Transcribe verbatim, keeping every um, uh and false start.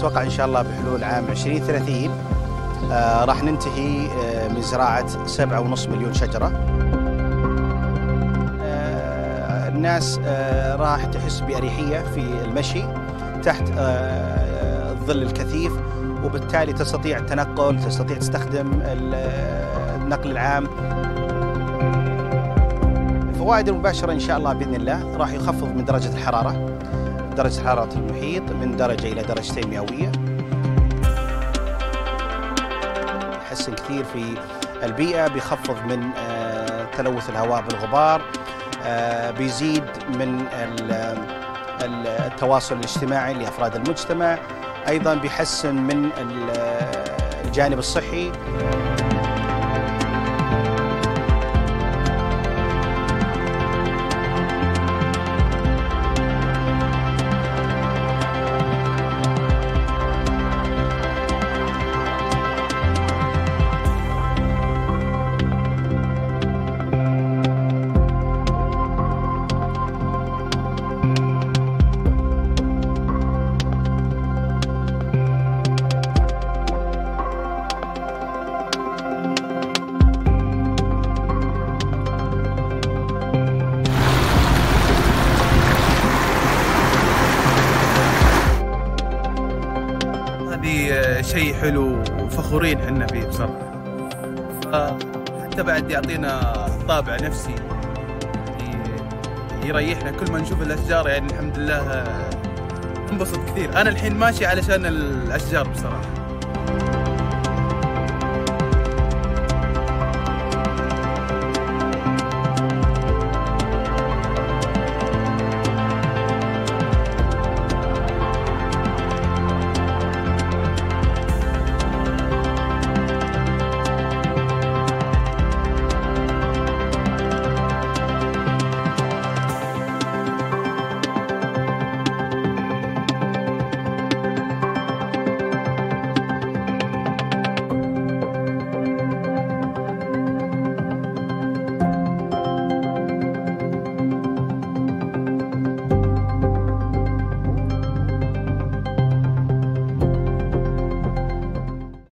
نتوقع إن شاء الله بحلول عام عشرين ثلاثين آه راح ننتهي آه من زراعة سبعة ونص مليون شجرة. آه الناس آه راح تحس بأريحية في المشي تحت آه الظل الكثيف، وبالتالي تستطيع التنقل، تستطيع تستخدم النقل العام. الفوائد المباشرة إن شاء الله بإذن الله راح يخفض من درجة الحرارة، درجة حرارة المحيط من درجة إلى درجتين مئوية، يحسن كثير في البيئة، بيخفض من تلوث الهواء بالغبار، بيزيد من التواصل الاجتماعي لأفراد المجتمع، أيضا بيحسن من الجانب الصحي. شيء حلو وفخورين احنا فيه بصراحة، حتى بعد يعطينا طابع نفسي يريحنا. كل ما نشوف الأشجار يعني الحمد لله ننبسط كثير. أنا الحين ماشي علشان الأشجار بصراحة.